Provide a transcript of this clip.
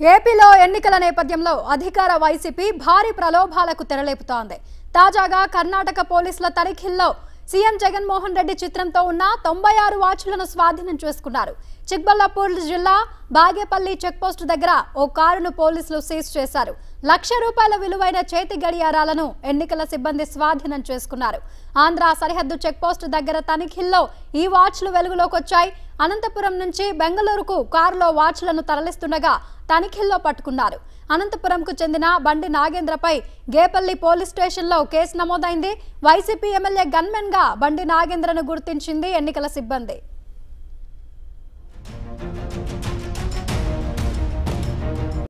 ఏపీలో ఎన్నికల నేపథ్యంలో అధికార వైసీపీ భారీ ప్రలోభాలకు తెరలేపుతోంది. తాజాగా కర్ణాటక పోలీసుల తనిఖీల్లో సీఎం జగన్మోహన్ రెడ్డి చిత్రంతో ఉన్న 96 వాచ్లను స్వాధీనం చేసుకున్నారు. చిక్బల్లాపూర్ జిల్లా బాగేపల్లి చెక్పోస్ట్ దగ్గర ఓ కారును పోలీసులు సీజ్ చేశారు. ₹1,00,000 విలువైన చేతి గడియారాలను ఎన్నికల సిబ్బంది స్వాధీనం చేసుకున్నారు. ఆంధ్ర సరిహద్దు చెక్పోస్ట్ దగ్గర తనిఖీల్లో ఈ వాచ్లు వెలుగులోకి వచ్చాయి. అనంతపురం నుంచి బెంగళూరుకు కారులో వాచ్లను తరలిస్తుండగా తనిఖీల్లో పట్టుకున్నారు. అనంతపురంకు చెందిన బండి నాగేంద్రపై గేపల్లి పోలీస్ స్టేషన్లో కేసు నమోదైంది. వైసీపీ ఎమ్మెల్యే గన్మెన్ గా బండి నాగేంద్రను గుర్తించింది ఎన్నికల సిబ్బంది.